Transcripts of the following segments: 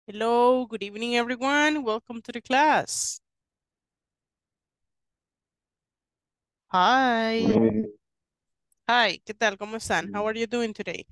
Hello, good evening, everyone. Welcome to the class. Hi. Really Hi, ¿qué tal? ¿Cómo están? How are you doing today?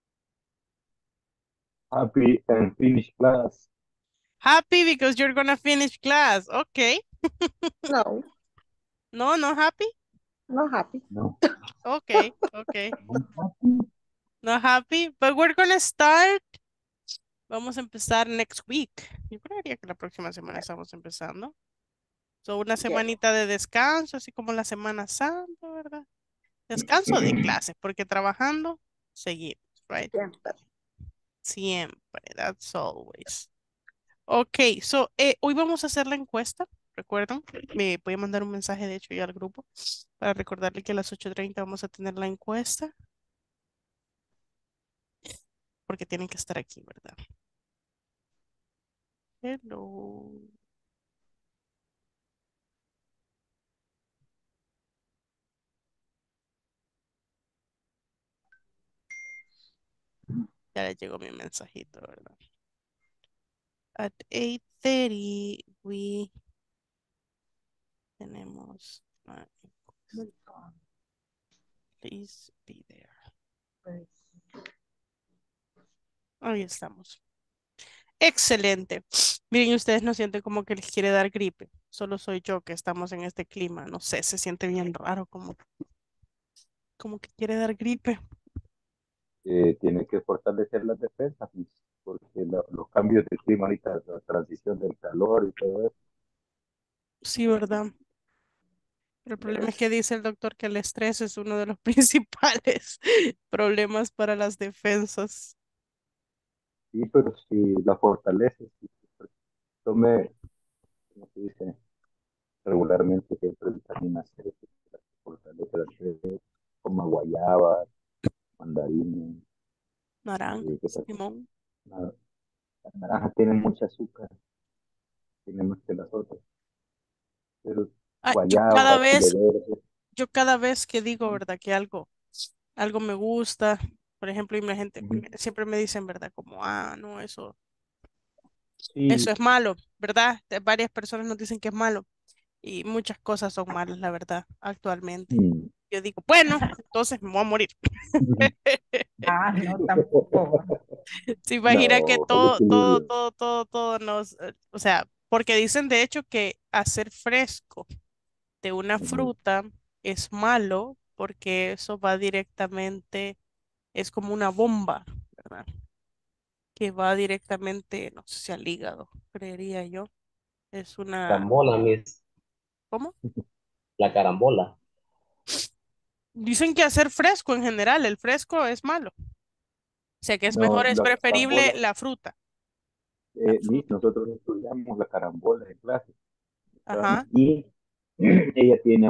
happy and finish class. Happy because you're gonna finish class. Okay. No, No, not happy? not happy. No, Okay, okay. I'm happy. Not happy, but we're gonna start. Vamos a empezar next week. Yo creería que la próxima semana estamos empezando. So, una Yes, semanita de descanso, así como la Semana Santa, ¿verdad? Descanso de clases, porque trabajando seguimos, right? siempre. Siempre, that's always. Ok, hoy vamos a hacer la encuesta. ¿Recuerdan? Me voy a mandar un mensaje, de hecho, ya al grupo para recordarle que a las 8:30 vamos a tener la encuesta porque tienen que estar aquí, ¿verdad? Hello. Ya les llegó mi mensajito, ¿verdad? At 8:30 we tenemos la encuesta. Please be there. Ahí estamos. Excelente. Miren, ustedes no sienten como que les quiere dar gripe. Solo soy yo que estamos en este clima. No sé, se siente bien raro, como que quiere dar gripe. Tiene que fortalecer las defensas, pues, porque los cambios de clima ahorita, la transición del calor y todo eso. Sí, ¿verdad? Pero el problema es que dice el doctor que el estrés es uno de los principales problemas para las defensas. Sí, pero si la fortalece, si tome, como se dice, regularmente siempre vitamina C, que fortalece la defensa, como guayaba, mandarina, que Naranjas, limón. las naranjas tienen mucho azúcar, tienen más que las otras, pero Ay, guayaba, chile verde. yo cada vez que digo, ¿verdad? Que algo me gusta, por ejemplo, y la gente Ujú. siempre me dicen, ¿verdad? Como, no, eso Sí, es malo, ¿verdad? Varias personas nos dicen que es malo y muchas cosas son malas, la verdad, actualmente. mm. Yo digo, bueno, entonces me voy a morir. No, tampoco. Se imagina que No, el equilibrio. todo o sea, porque dicen de hecho que hacer fresco de una Ujú. fruta es malo porque eso va directamente, es como una bomba, ¿verdad? Que va directamente, no sé si al hígado, creería yo. Es una, Carambola, Miss, ¿cómo? la carambola. Dicen que hacer fresco en general, el fresco es malo. O sea que es No, mejor, es la preferible carambola, la fruta. La Liz, fruta. nosotros estudiamos la carambola en clase, ¿verdad? Ajá. Y ella tiene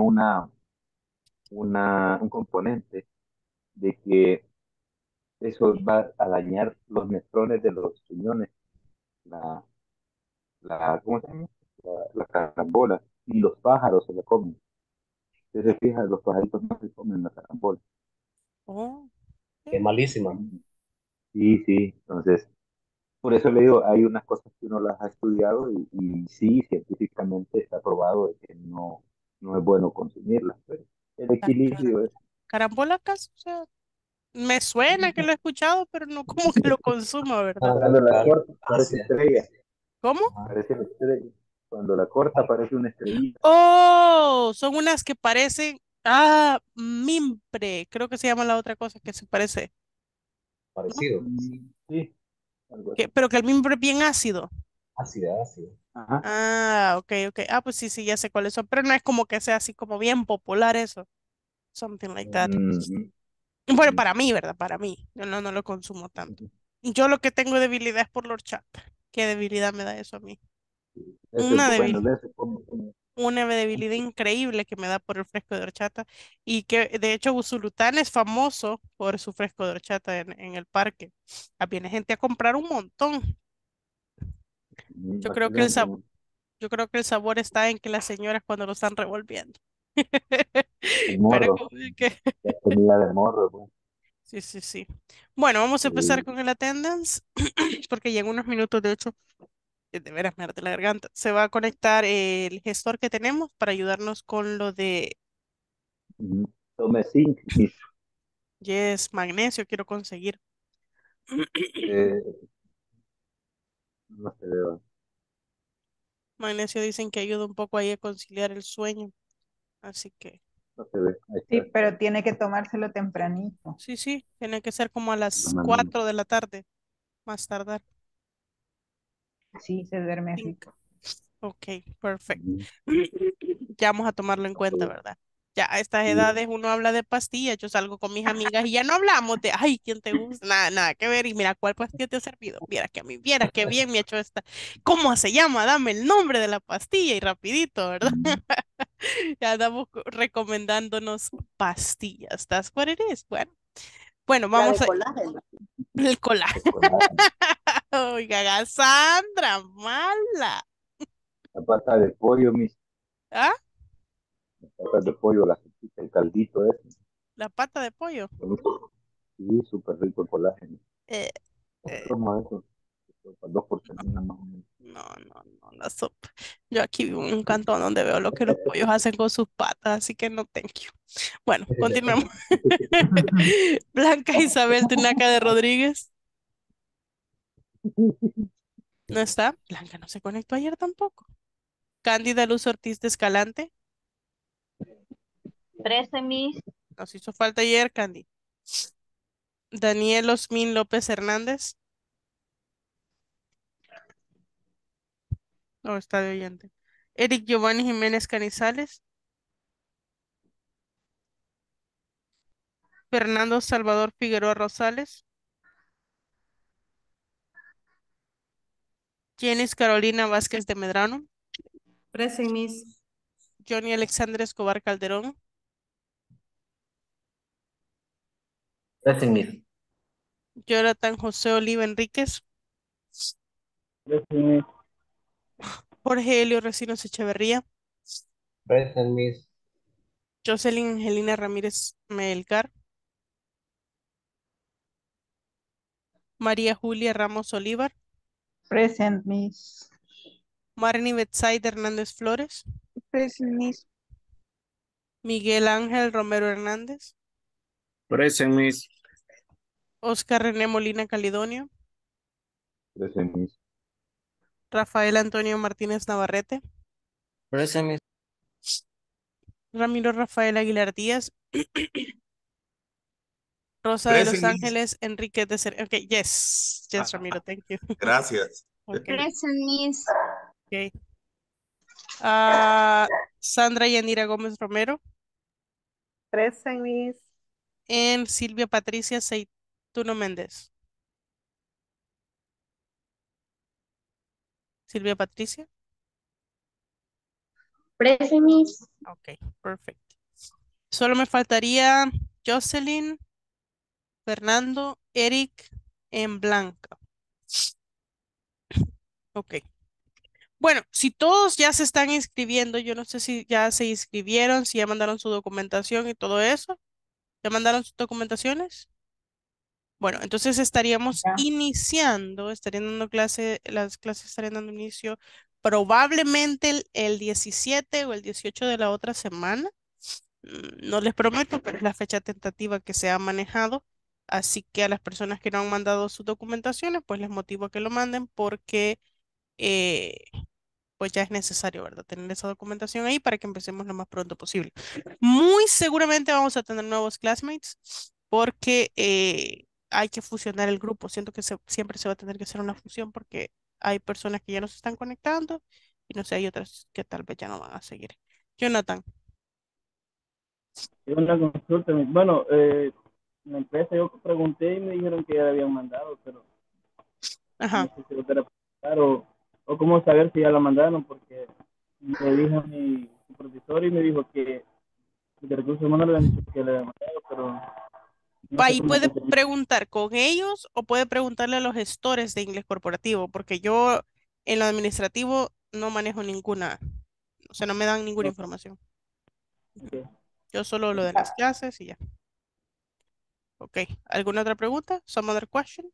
un componente de que eso va a dañar los nefrones de los riñones, la, ¿cómo se llama? La carambola, y los pájaros se la comen. Si se fijan, los pajaritos no se comen la carambola. Oh, Es ok. malísima. Sí, sí, entonces por eso le digo, hay unas cosas que uno las ha estudiado y sí, científicamente está probado de que no es bueno consumirlas, pero el La cara- equilibrio es, carambola acá, o sea, me suena que lo he escuchado, pero no como que lo consumo, ¿verdad? cuando la corta parece Asia. estrella, ¿Cómo? Ajá. parece una estrella, cuando la corta parece una estrellita. Oh, son unas que parecen, mimpre, creo que se llama la otra cosa que se parece, ¿no? Parecido. Sí, algo así. Pero que el mimpre es bien ácido. Ácida, ácida. Ajá. Ok, ok. Pues sí, sí, ya sé cuáles son, pero no es como que sea así como bien popular eso. Something like that. Mm, Bueno, mm, para mí, ¿verdad? Para mí. Yo no lo consumo tanto. Yo lo que tengo debilidad es por la horchata. ¿Qué debilidad me da eso a mí? eso es Una bueno, debilidad, de eso una debilidad increíble que me da por el fresco de horchata. Y que de hecho Usulután es famoso por su fresco de horchata en el parque. Viene gente a comprar un montón. Yo creo así que el venden, sabor, yo creo que el sabor está en que las señoras cuando lo están revolviendo. el Pero morro, como que la comida de morro, pues. Sí, sí, sí. Bueno, vamos a empezar Eh, con el attendance, porque ya en unos minutos, de hecho, de veras me arde la garganta. Se va a conectar el gestor que tenemos para ayudarnos con lo de Tome zinc, mis, yes, magnesio, quiero conseguir. eh, no se ve, Magnesio dicen que ayuda un poco ahí a conciliar el sueño, así que no se ve, ahí Sí, está, pero tiene que tomárselo tempranito. sí, sí, tiene que ser como a la las mañana. 4 de la tarde, más tardar. Sí, se duerme 5. rico. Ok, perfecto. Ujú. Ya vamos a tomarlo en cuenta, ¿verdad? Ya a estas Sí, edades uno habla de pastillas, yo salgo con mis amigas y ya no hablamos de, ay, ¿quién te gusta? Nada, nada que ver. Y mira, ¿cuál pastilla te ha servido? Mira que a mí, viera qué bien me ha hecho esta. ¿Cómo se llama? Dame el nombre de la pastilla y rapidito, ¿verdad? mm, Ya andamos recomendándonos pastillas. ¿That's what it is? Bueno, bueno, La de vamos a colágeno. el colágeno. el colágeno. Oiga, Cassandra, mala. La pata de pollo, mis ¿Ah? patas de pollo, la sopita, el caldito ese. La pata de pollo. Sí, súper rico el colágeno. Eh, eh, Toma eso, 2 por semana más o menos. no, no, no, la sopa. Yo aquí vivo en un cantón donde veo lo que los pollos hacen con sus patas, así que no, thank you. Bueno, continuemos. Blanca Isabel Tunaca de Rodríguez. ¿No está? Blanca no se conectó ayer tampoco. Cándida Luz Ortiz de Escalante. Present, Miss. Nos hizo falta ayer, Candy. Daniel Osmin López Hernández. No, está de oyente. Eric Giovanni Jiménez Canizales. Fernando Salvador Figueroa Rosales. Jenis Carolina Vázquez de Medrano. Present, Miss. Johnny Alexander Escobar Calderón. Present, Miss. Jonathan José Oliva Enríquez. Ese, Jorge Helio Recinos Echeverría. Present, Miss. Jocelyn Angelina Ramírez Melgar. María Julia Ramos Olivar. Present, Miss. Marnie Betsaida Hernández Flores. Present, Miss. Miguel Ángel Romero Hernández. Present, Miss. Oscar René Molina Calidonio. ese mis, Rafael Antonio Martínez Navarrete. Present, Miss. Ramiro Rafael Aguilar Díaz. Rosa de Los Present, Miss. Ángeles Enrique de Cer... Ok, yes. Yes, Ah, Ramiro, thank you. gracias. Ok, Present, Miss. ok. Ah, Sandra Yanira Gómez Romero. Present, Miss. En Silvia Patricia Seituno Méndez. Silvia Patricia. Present, Miss. Ok, perfecto. Solo me faltaría Jocelyn, Fernando, Eric en Blanca. Ok. Bueno, si todos ya se están inscribiendo, yo no sé si ya se inscribieron, si ya mandaron su documentación y todo eso. ¿Ya mandaron sus documentaciones? Bueno, entonces estaríamos Ya. iniciando, estarían dando clase, las clases estarían dando inicio probablemente el 17 o el 18 de la otra semana. No les prometo, pero es la fecha tentativa que se ha manejado. Así que a las personas que no han mandado sus documentaciones, pues les motivo a que lo manden porque eh, pues ya es necesario, ¿verdad? Tener esa documentación ahí para que empecemos lo más pronto posible. Muy seguramente vamos a tener nuevos classmates porque hay que fusionar el grupo. Siento que siempre se va a tener que hacer una fusión porque hay personas que ya no se están conectando y no sé, hay otras que tal vez ya no van a seguir. Jonathan. Una consulta. Bueno, la empresa yo pregunté y me dijeron que ya la habían mandado, pero Ajá. no sé si volver a preguntar o cómo saber si ya la mandaron, porque le dije a mi supervisor y me dijo que de recursos humanos le habían dicho que le habían mandado, pero no Va sé y cómo puede confirmar. preguntar con ellos o puede preguntarle a los gestores de inglés corporativo, porque yo en lo administrativo no manejo ninguna, o sea, no me dan ninguna información. Ujú. Ok. Yo solo lo de las clases y ya. Ok, ¿alguna otra pregunta? Some other question?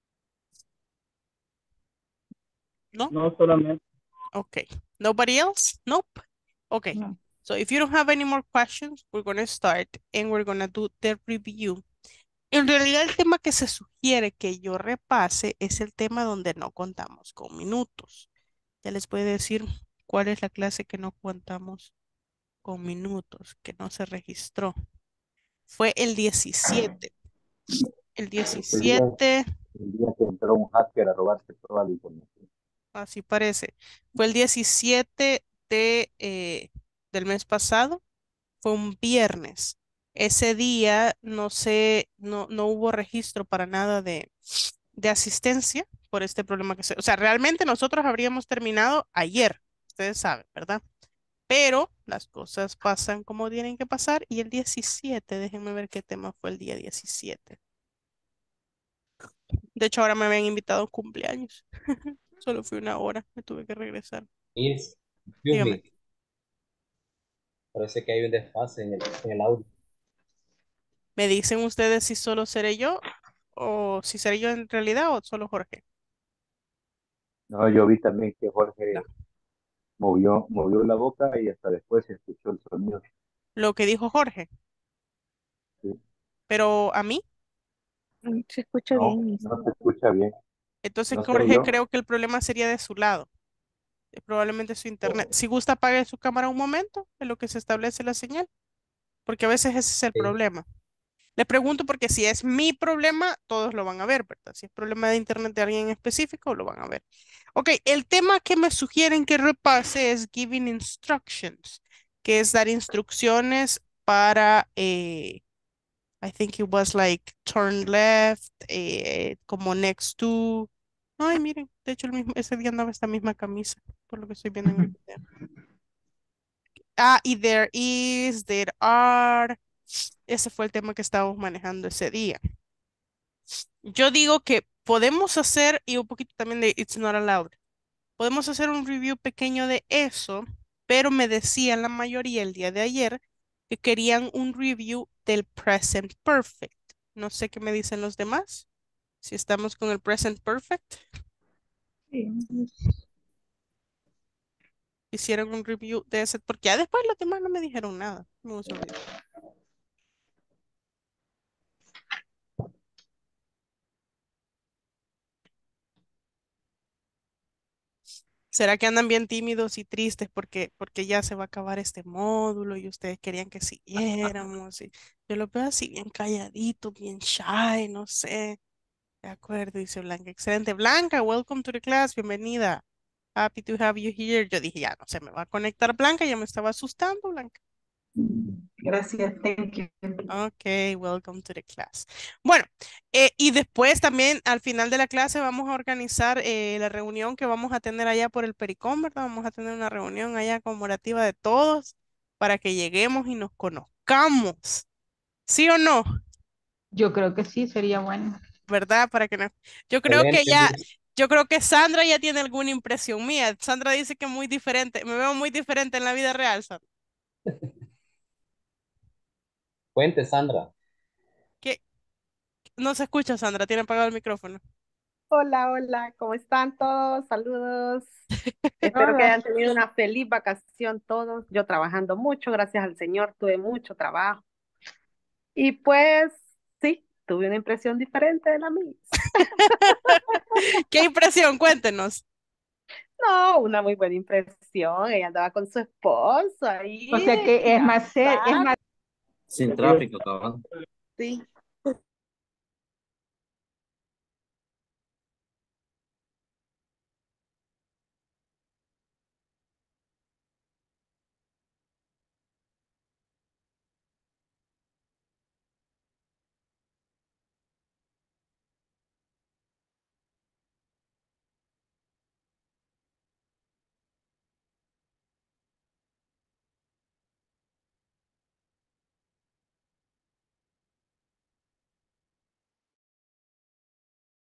No? No solamente. Okay. Nobody else? Nope. Okay. No. So if you don't have any more questions, we're going to start and we're going to do the review. En realidad el tema que se sugiere que yo repase es el tema donde no contamos con minutos. Ya les voy a decir cuál es la clase que no contamos con minutos, que no se registró. Fue el 17. El El día, 17, el día que entró un hacker a robarse toda la información. así parece, fue el 17 del mes pasado, fue un viernes. Ese día no sé, no hubo registro para nada de asistencia por este problema o sea, realmente nosotros habríamos terminado ayer, ustedes saben, ¿verdad? Pero las cosas pasan como tienen que pasar y el 17, déjenme ver qué tema fue el día 17. De hecho, ahora me habían invitado a un cumpleaños. Solo fui una hora, me tuve que regresar. Miss, excuse Dígame, me. Parece que hay un desfase en el audio. ¿me dicen ustedes si solo seré yo o si seré yo en realidad o solo Jorge? No, yo vi también que No. Jorge movió la boca y hasta después se escuchó el sonido. Lo que dijo Jorge, ¿Sí? pero a mí, Se escucha No, bien, Miss. no se escucha bien. entonces No sé Jorge yo. creo que el problema sería de su lado, probablemente su internet. Si gusta, apague su cámara un momento en lo que se establece la señal, porque a veces ese es el Sí. problema. Les pregunto porque si es mi problema, todos lo van a ver, ¿verdad? Si es problema de internet de alguien en específico, lo van a ver. Ok, el tema que me sugieren que repase es giving instructions, que es dar instrucciones para, I think it was like turn left, como next to. Ay, miren, de hecho ese día andaba esta misma camisa, por lo que estoy viendo en el video. Ah, y there is, there are. Ese fue el tema que estábamos manejando ese día. Yo digo que podemos hacer, y un poquito también de It's Not Allowed, podemos hacer un review pequeño de eso, pero me decían la mayoría el día de ayer que querían un review del Present Perfect. No sé qué me dicen los demás, si estamos con el Present Perfect. Sí. Hicieron un review de ese, porque ya después los demás no me dijeron nada. Vamos a ver. ¿Será que andan bien tímidos y tristes porque ya se va a acabar este módulo y ustedes querían que siguiéramos? Y yo lo veo así bien calladito, bien shy, no sé. De acuerdo, dice Blanca. Excelente. Blanca, welcome to the class. Bienvenida. Happy to have you here. Yo dije, ya no se me va a conectar Blanca, ya me estaba asustando, Blanca. Gracias, thank you. Ok, welcome to the class. Bueno, y después también al final de la clase vamos a organizar la reunión que vamos a tener allá por el Pericón, ¿verdad? Vamos a tener una reunión allá conmemorativa de todos para que lleguemos y nos conozcamos. ¿Sí o no? Yo creo que sí, sería bueno. ¿Verdad? Para que no. Yo creo que Excelente, ya, Miss. yo creo que Sandra ya tiene alguna impresión mía. Sandra dice que muy diferente, me veo muy diferente en la vida real, Sandra. Cuente, Sandra. ¿Qué? No se escucha, Sandra, tiene apagado el micrófono. Hola, hola, ¿cómo están todos? Saludos. Espero que Hola. hayan tenido una feliz vacación todos. Yo trabajando mucho, gracias al Señor, tuve mucho trabajo. Y pues sí, tuve una impresión diferente de la mía. ¿Qué impresión? Cuéntenos. No, una muy buena impresión. Ella andaba con su esposo O ahí, sea que es más cansada. Sin Aquí, tráfico, cabrón. Sí,